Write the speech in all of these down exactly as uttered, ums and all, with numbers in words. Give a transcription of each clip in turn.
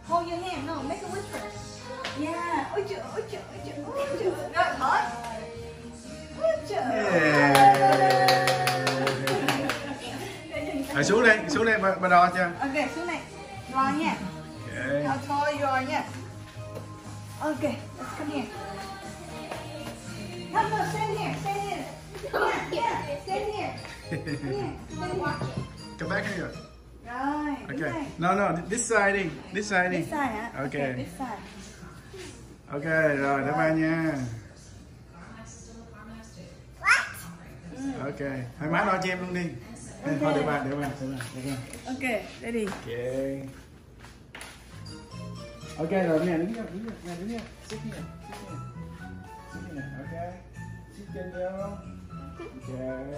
Hold your hand, no, make a whisper. Yeah, ôi trời, ôi trời, ôi trời, ôi trời. Rồi, thở. Ôi trời. Rồi xuống đây, xuống đây, bà, bà đo cho. Ok, xuống này. Đo nha. Okay. How tall you are nha. Ok, let's come here. Come, no, stand here, stand here. Yeah, yeah, stand here. Yeah, stand watch it. Come back here. Rồi, Okay. No, no, this side đi, this side đi. This side hả? Okay. Okay, this side. Ok, rồi, bye bye nha. Ok, hai má đo cho em luôn đi. Okay. Thôi để bà, để bà, để bà, để bà. Ok, ready. Ok. Ok rồi nè, đứng nha, đứng nha, nè, đứng nha. Sit nha, sit nha. Sit nha, ok. Sit chân vô. Ok.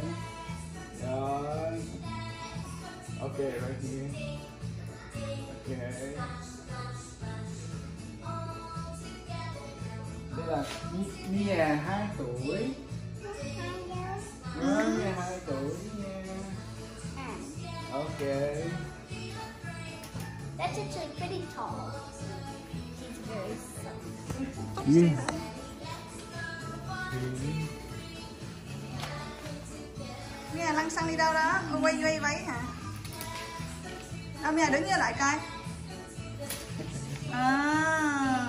Rồi. Ok, right here. Ok. Đây là Mia hai tuổi. Đó, Mia hai tuổi nha. Ok. That's actually pretty tall. She's very soft. Yeah. Mia lăn xăng đi đâu đó? Ô, quay quay váy hả? À, Mia đứng như lại coi. À.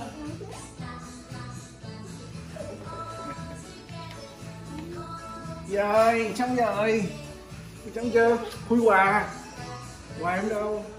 Rồi, xong rồi. Xong chưa? Khui quà. Quà em đâu?